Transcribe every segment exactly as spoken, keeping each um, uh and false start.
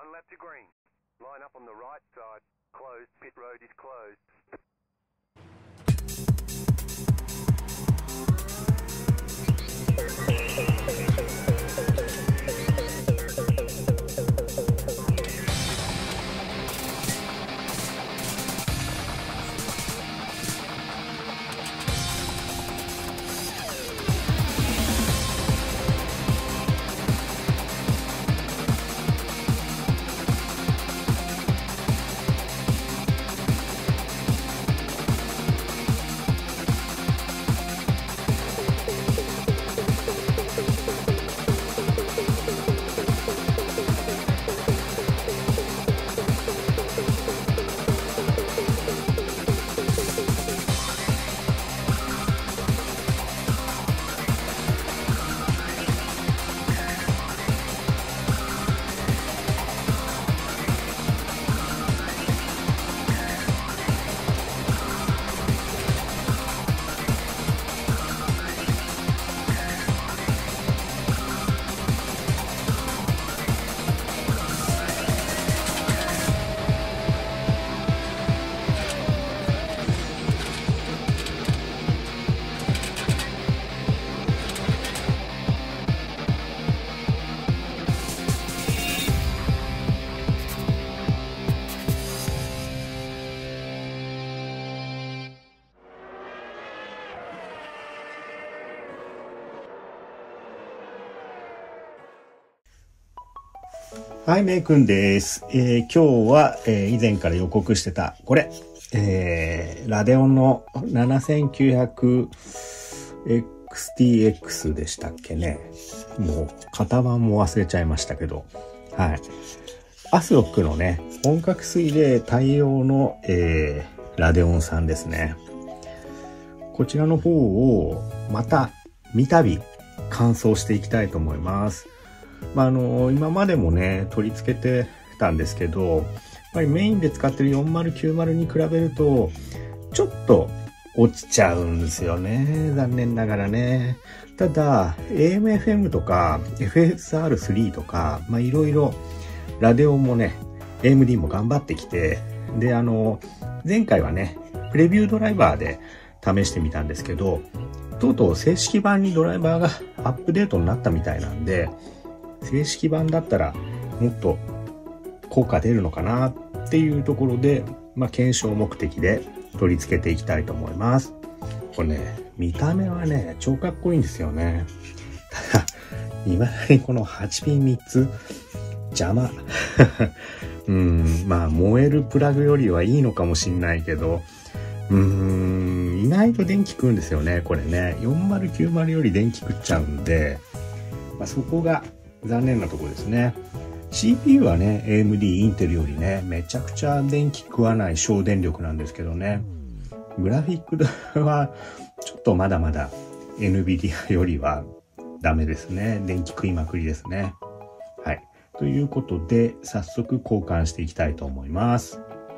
One lap to green. Line up on the right side. Closed. Pit road is closed. はい、めいくんです。えー、今日は、えー、以前から予告してた、これ、えー、ラデオンの ななせんきゅうひゃくエックスティーエックス でしたっけね。もう、型番も忘れちゃいましたけど、はい。アスロックのね、本格水冷対応の、えー、ラデオンさんですね。こちらの方を、また、三度、乾燥していきたいと思います。まあ、あの今までもね取り付けてたんですけど、やっぱりメインで使ってるよんまるきゅうまるに比べるとちょっと落ちちゃうんですよね、残念ながらね。ただ エーエムエフエム とか エフエスアールスリー とかまあいろいろラデオンもね エーエムディー も頑張ってきて、であの前回はねプレビュードライバーで試してみたんですけど、とうとう正式版にドライバーがアップデートになったみたいなんで、正式版だったらもっと効果出るのかなっていうところで、まあ、検証目的で取り付けていきたいと思います。これね、見た目はね、超かっこいいんですよね。ただ、未だにこのはちピンみっつ、邪魔。うん、まあ、燃えるプラグよりはいいのかもしんないけど、うーん、意外と電気食うんですよね、これね。よんまるきゅうまるより電気食っちゃうんで、まあ、そこが、残念なところですね。シーピーユー はね エーエムディー、インテルよりねめちゃくちゃ電気食わない省電力なんですけどね、グラフィックはちょっとまだまだ エヌビディア よりはダメですね。電気食いまくりですね。はい、ということで早速交換していきたいと思います。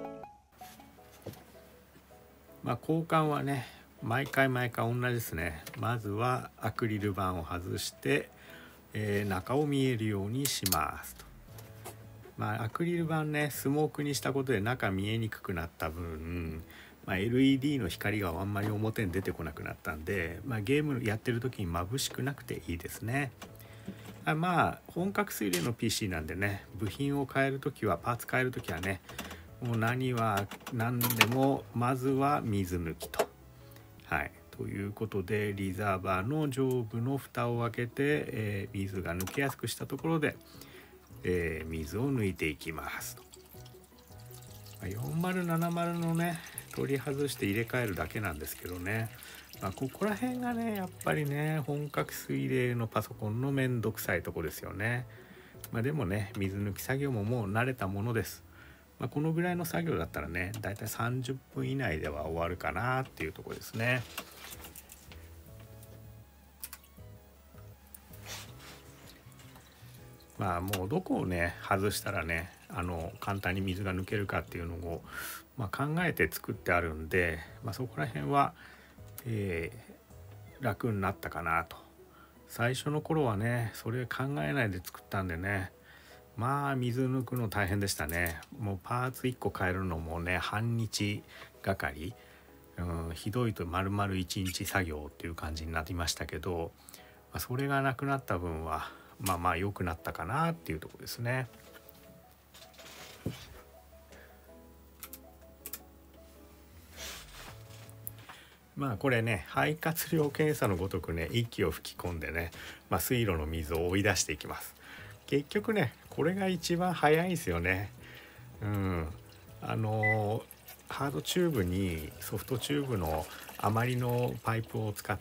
まあ交換はね毎回毎回同じですね。まずはアクリル板を外してえー、中を見えるようにしますと。まあアクリル板ねスモークにしたことで中見えにくくなった分、まあ、エルイーディー の光があんまり表に出てこなくなったんで、まあ、ゲームやってる時に眩しくなくていいですね。あまあ本格水冷の ピーシー なんでね、部品を変える時はパーツ変える時はねもう何は何でもまずは水抜きと。はいということでリザーバーの上部の蓋を開けて、えー、水が抜けやすくしたところで、えー、水を抜いていきますと。よんまるななまるのね取り外して入れ替えるだけなんですけどね、まあ、ここら辺がねやっぱりね本格水冷のパソコンのめんどくさいとこですよね。まあ、でもね水抜き作業ももう慣れたものです。まあ、このぐらいの作業だったらねだいたいさんじゅっぷん以内では終わるかなっていうところですね。まあもうどこをね外したらねあの簡単に水が抜けるかっていうのを、まあ、考えて作ってあるんで、まあ、そこら辺は、えー、楽になったかなと。最初の頃はねそれ考えないで作ったんでね、 まあ水抜くの大変でしたね。もうパーツいっこ変えるのもね半日がかり、うん、ひどいと丸々いちにち作業っていう感じになりましたけど、まあ、それがなくなった分はまあまあ良くなったかなっていうところですね。まあこれね肺活量検査のごとくね息を吹き込んでね、まあ、水路の水を追い出していきます。結局ねこれが一番早いんですよね。うんあのハードチューブにソフトチューブの余りのパイプを使って、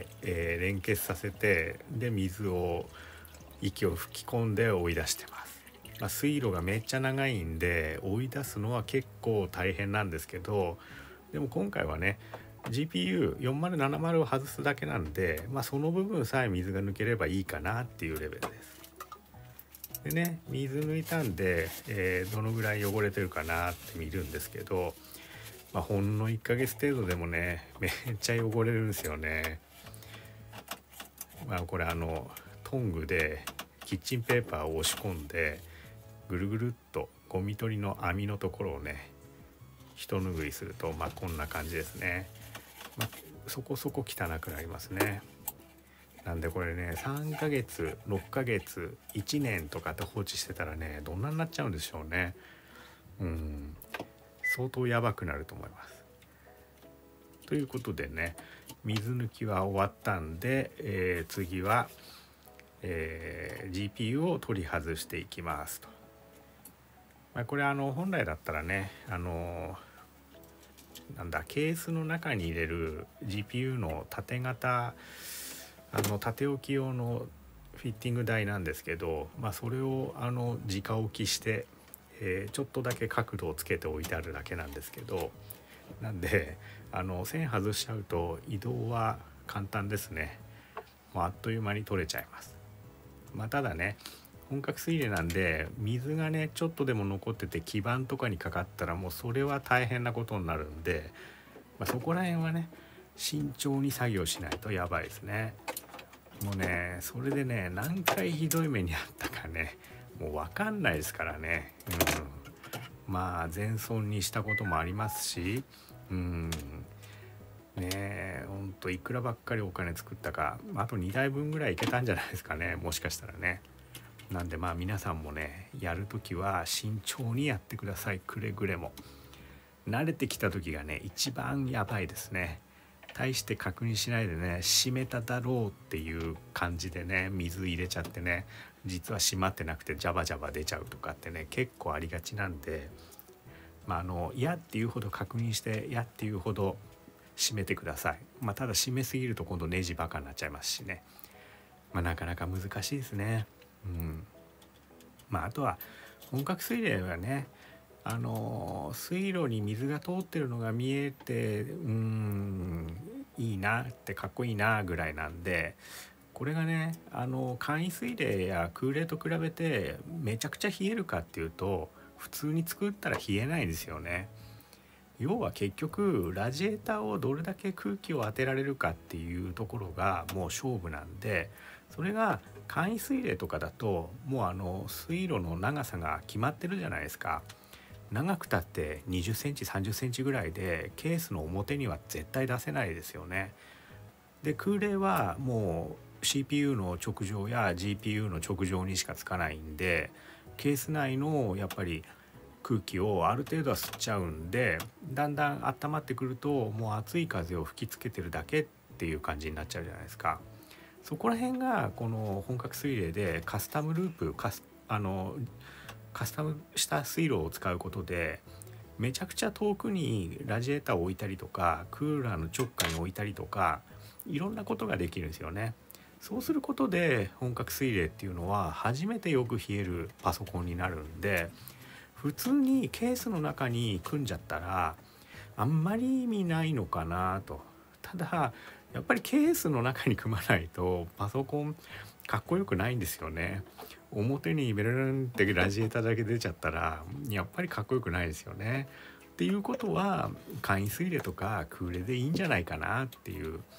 えー、連結させてで水を息を吹き込んで追い出してます。まあ、水路がめっちゃ長いんで追い出すのは結構大変なんですけど、でも今回はね ジーピーユーよんまるななまる を外すだけなんで、まあ、その部分さえ水が抜ければいいかなっていうレベルです。でね水抜いたんで、えー、どのぐらい汚れてるかなって見るんですけど、まあ、ほんのいっかげつ程度でもねめっちゃ汚れるんですよね。まあこれあのトングでキッチンペーパーを押し込んでぐるぐるっとゴミ取りの網のところをね一拭いするとまあこんな感じですね。まあ、そこそこ汚くなりますね。なんでこれねさんかげつろっかげついちねんとかって放置してたらねどんなになっちゃうんでしょうね。うん相当やばくなると思います。ということでね水抜きは終わったんで、えー、次は、えー、ジーピーユー を取り外していきますと。まあ、これあの本来だったらねあのなんだケースの中に入れる ジーピーユー の縦型あの縦置き用のフィッティング台なんですけど、まあ、それをあの直置きして、えー、ちょっとだけ角度をつけておいてあるだけなんですけど、なんであの線外しちゃうと移動は簡単ですね。もうあっという間に取れちゃいます。まあ、ただね本格水冷なんで水がねちょっとでも残ってて基板とかにかかったらもうそれは大変なことになるんで、まあ、そこら辺はね慎重に作業しないとやばいですね。もうねそれでね何回ひどい目にあったかねもう分かんないですからね。うん、まあ全損にしたこともありますし、うんねえほんといくらばっかりお金作ったかあとにだいぶんぐらいいけたんじゃないですかね、もしかしたらね。なんでまあ皆さんもねやるときは慎重にやってください。くれぐれも慣れてきた時がね一番やばいですね。大して確認しないでね閉めただろうっていう感じでね水入れちゃってね実は閉まってなくてジャバジャバ出ちゃうとかってね結構ありがちなんで、まああの嫌っていうほど確認して嫌っていうほど閉めてください。まあただ閉めすぎると今度ネジバカになっちゃいますしね、まあなかなか難しいですね。うん、まああとは本格水冷はねあの水路に水が通ってるのが見えてうーんいいなってかっこいいなぐらいなんで、これがねあの簡易水冷や空冷と比べてめちゃくちゃ冷えるかっていうと普通に作ったら冷えないんですよね。要は結局ラジエーターをどれだけ空気を当てられるかっていうところがもう勝負なんで、それが簡易水冷とかだともうあの水路の長さが決まってるじゃないですか。長くたってにじゅっセンチさんじゅっセンチぐらいでケースの表には絶対出せないですよね。で空冷はもう シーピーユー の直上や ジーピーユー の直上にしかつかないんでケース内のやっぱり空気をある程度は吸っちゃうんで、だんだん温まってくるともう熱い風を吹きつけてるだけっていう感じになっちゃうじゃないですか。そこら辺がこの本格水冷でカスタムループカスあのカスタムした水路を使うことでめちゃくちゃ遠くにラジエーターを置いたりとかクーラーの直下に置いたりとかいろんなことができるんですよね。そうすることで本格水冷っていうのは初めてよく冷えるパソコンになるんで、普通にケースの中に組んじゃったらあんまり意味ないのかなと。ただやっぱりケースの中に組まないとパソコンかっこよくないんですよね。表にベルルンってラジエーターだけ出ちゃったらやっぱりかっこよくないですよね。っていうことは簡易水冷とか空冷でいいんじゃないかなっていう、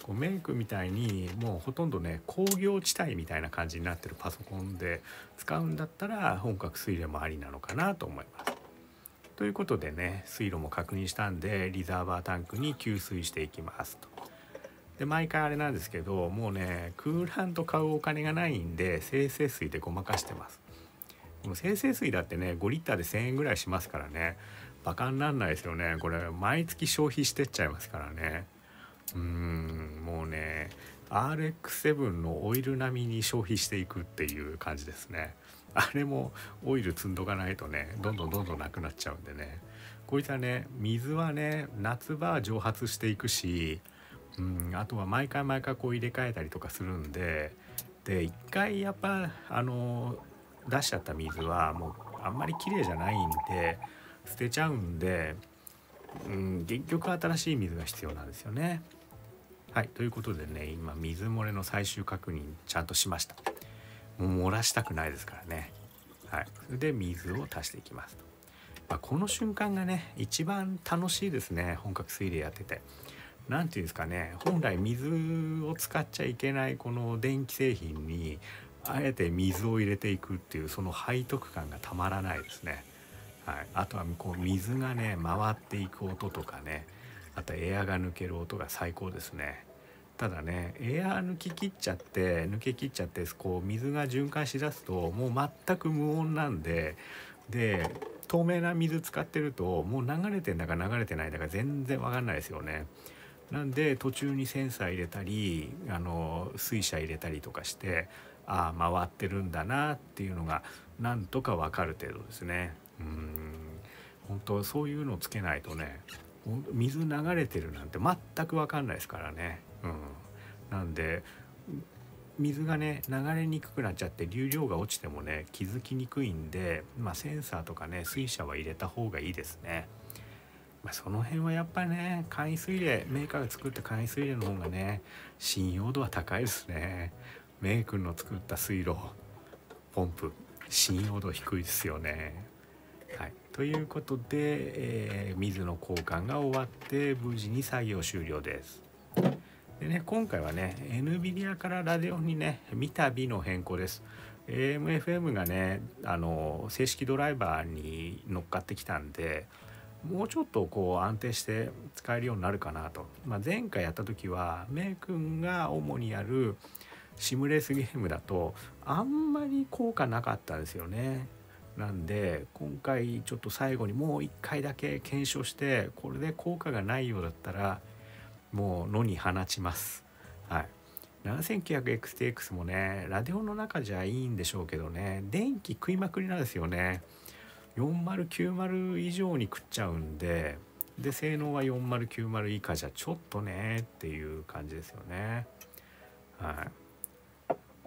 こうメイクみたいにもうほとんどね工業地帯みたいな感じになってるパソコンで使うんだったら本格水冷もありなのかなと思います。ということでね、水路も確認したんでリザーバータンクに給水していきますと。で毎回あれなんですけど、もうねクーラント買うお金がないんで精製水でごまかしてます。もう精製水だってねごリッターでせんえんぐらいしますからね、バカになんないですよね。これ毎月消費してっちゃいますからね。うーんもうね アールエックスセブン のオイル並みに消費していくっていう感じですね。あれもオイル積んどかないとねどんどんどんどんなくなっちゃうんでね、こういったね水はね夏場は蒸発していくし、うんあとは毎回毎回こう入れ替えたりとかするんで、で一回やっぱあの出しちゃった水はもうあんまり綺麗じゃないんで捨てちゃうんで、うん、結局新しい水が必要なんですよね。はい、ということでね今水漏れの最終確認ちゃんとしました。もう漏らしたくないですからね。はい、それで水を足していきますと、まあ、この瞬間がね一番楽しいですね。本格水冷やっててなんていうんですかね、本来水を使っちゃいけないこの電気製品にあえて水を入れていくっていうその背徳感がたまらないですね。はい、あとはこう水がね回っていく音とかね、あとエアが抜ける音が最高ですね。ただねエア抜き切っちゃって抜け切っちゃってこう水が循環しだすともう全く無音なんで、で透明な水使ってるともう流れてんだか流れてないんだか全然わかんないですよね。なんで途中にセンサー入れたりあの水車入れたりとかして、ああ回ってるんだなっていうのがなんとかわかる程度ですね。うーん本当そういうのつけないとね水流れてるなんて全くわかんないですからね。うん、なんで水がね流れにくくなっちゃって流量が落ちてもね気づきにくいんで、まあ、センサーとかね水車は入れた方がいいですね。まあ、その辺はやっぱりね簡易水冷メーカーが作った簡易水冷の方がね信用度は高いですね。メイ君の作った水路ポンプ信用度低いですよね。はい、ということで、えー、水の交換が終わって無事に作業終了です。でね、今回はね エヌビディア からラデオンにね三度の変更です。 エーエムエフエム がねあの正式ドライバーに乗っかってきたんでもうちょっとこう安定して使えるようになるかなと、まあ、前回やった時はメイ君が主にやるシムレースゲームだとあんまり効果なかったんですよね。なんで今回ちょっと最後にもう一回だけ検証して、これで効果がないようだったらもう野に放ちます。はい、ななせんきゅうひゃくエックスティーエックス もねラデオンの中じゃいいんでしょうけどね電気食いまくりなんですよね。よんまるきゅうまる以上に食っちゃうんで、で性能はよんまるきゅうまる以下じゃちょっとねっていう感じですよね。はい、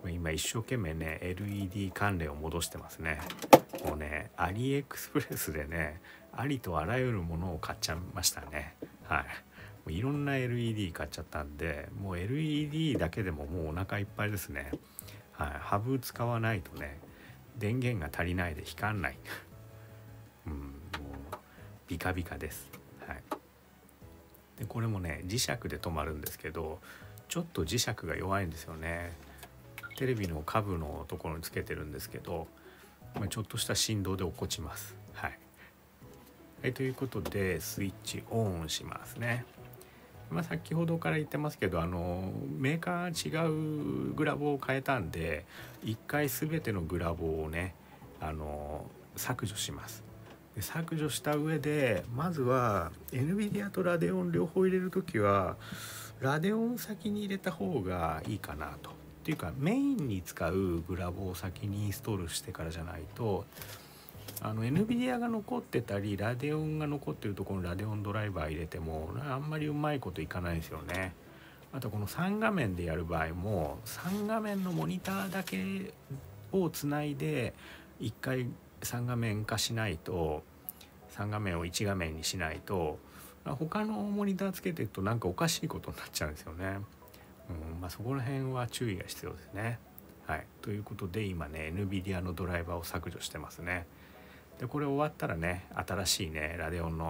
今一生懸命ね エルイーディー 関連を戻してますね。もうねアリエクスプレスでねありとあらゆるものを買っちゃいましたね。はい、もういろんな エルイーディー 買っちゃったんでもう エルイーディー だけでももうお腹いっぱいですね。はい、ハブ使わないとね電源が足りないで光んないうん、もうビカビカです。はい、でこれもね磁石で止まるんですけどちょっと磁石が弱いんですよね。テレビの下部のところにつけてるんですけど、まあ、ちょっとした振動で落っこちます。はい、はい、ということでスイッチオンしますね。まあ、先ほどから言ってますけどあのメーカー違うグラボを変えたんで一回全てのグラボをねあの削除します。で削除した上でまずは エヌビディア とラデオン両方入れるときはラデオン先に入れた方がいいかなと。っていうかメインに使うグラボを先にインストールしてからじゃないとあの エヌビディア が残ってたりラデオンが残ってるところにラデオンドライバー入れてもあんまりうまいこといかないんですよね。あとこのさん画面でやる場合もさん画面のモニターだけをつないでいっかいさん画面化しないとさん画面をいち画面にしないと他のモニターつけてるとなんかおかしいことになっちゃうんですよね。うんまあ、そこら辺は注意が必要ですね。はい、ということで今ね エヌビディア のドライバーを削除してますね。でこれ終わったらね新しいねラデオンの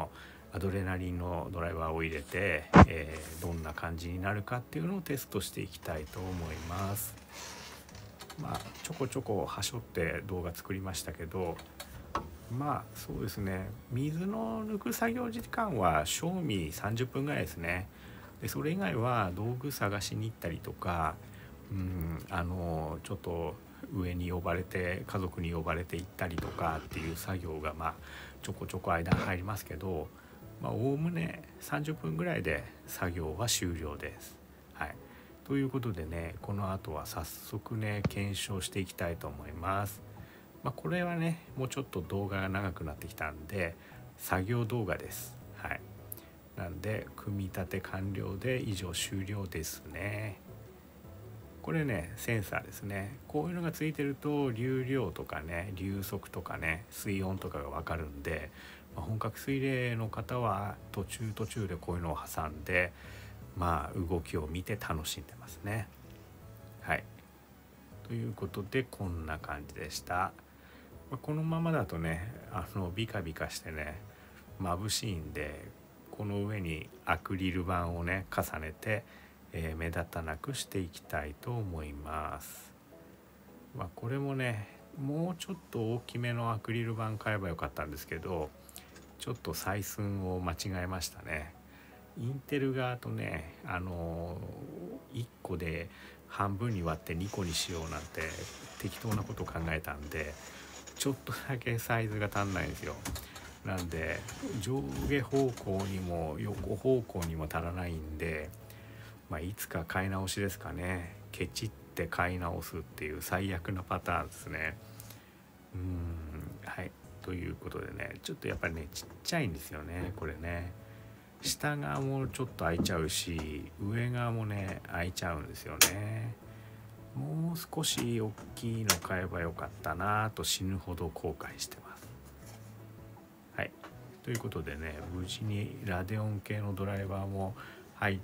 アドレナリンのドライバーを入れて、えー、どんな感じになるかっていうのをテストしていきたいと思います。まあちょこちょこはしょって動画作りましたけど、まあそうですね、水の抜く作業時間は正味さんじゅっぷんぐらいですね。でそれ以外は道具探しに行ったりとか、うんあのちょっと上に呼ばれて家族に呼ばれて行ったりとかっていう作業がまあちょこちょこ間に入りますけど、まあおおむねさんじゅっぷんぐらいで作業は終了です。はい、ということでね、この後は早速ね検証していきたいと思います。まあ、これはねもうちょっと動画が長くなってきたんで作業動画です。はい、なんで組み立て完了で以上終了ですね。これねセンサーですね。こういうのがついてると流量とかね流速とかね水温とかが分かるんで、まあ、本格水冷の方は途中途中でこういうのを挟んでまあ動きを見て楽しんでますね。はい、ということでこんな感じでした。このままだとねあのビカビカしてね眩しいんで、この上にアクリル板をね重ねて、えー、目立たなくしていきたいと思います。まあ、これもねもうちょっと大きめのアクリル板買えばよかったんですけど、ちょっと採寸を間違えましたね。インテル側とねあのいっこで半分に割ってにこにしようなんて適当なこと考えたんで、ちょっとだけサイズが足んないんですよ。なんで上下方向にも横方向にも足らないんで、まあ、いつか買い直しですかね。ケチって買い直すっていう最悪なパターンですね。うーんはい、ということでねちょっとやっぱりねちっちゃいんですよねこれね。下側もちょっと開いちゃうし上側もね開いちゃうんですよね。もう少し大きいの買えばよかったなと死ぬほど後悔してます。はい、ということでね無事にラデオン系のドライバーも入って、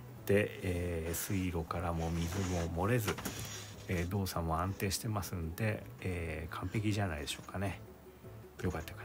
えー、水路からも水も漏れず、えー、動作も安定してますんで、えー、完璧じゃないでしょうかね。よかったよかった。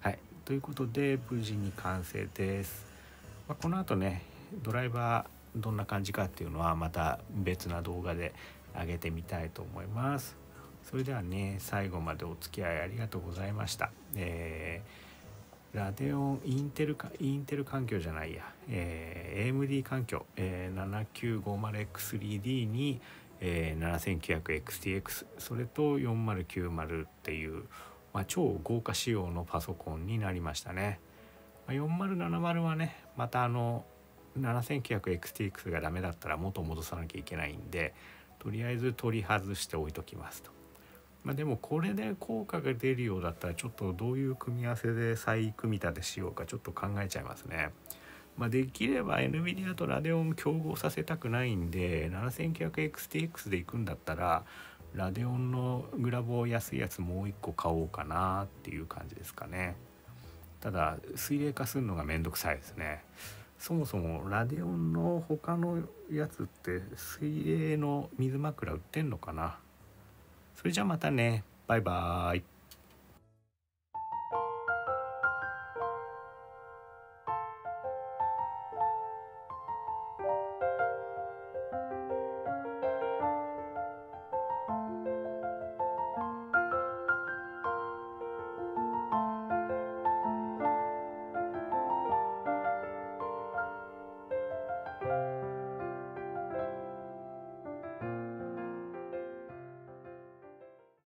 はい、ということで無事に完成です。まあ、この後ねドライバーどんな感じかっていうのはまた別な動画で上げてみたいと思います。それではね最後までお付き合いありがとうございました。えー、ラデオンインテルかインテル環境じゃないや、えー、エーエムディー 環境、えー、ななきゅうごまるエックススリーディー に、えー、ななせんきゅうひゃくエックスティーエックス それとよんまるきゅうまるっていう、まあ、超豪華仕様のパソコンになりましたね。まあ、よんまるななまるはねまたあのななせんきゅうひゃくエックスティーエックス がダメだったら元戻さなきゃいけないんで、とりあえず取り外して置いときますと。まあ、でもこれで効果が出るようだったらちょっとどういう組み合わせで再組み立てしようかちょっと考えちゃいますね。まあ、できれば エヌビディア とラデオン競合させたくないんで ななせんきゅうひゃくエックスティーエックス でいくんだったらラデオンのグラボ安いやつもう一個買おうかなっていう感じですかね。ただ水冷化するのがめんどくさいですね。そもそもラデオンの他のやつって水冷の水枕売ってんのかな。それじゃあまたね、バイバーイ。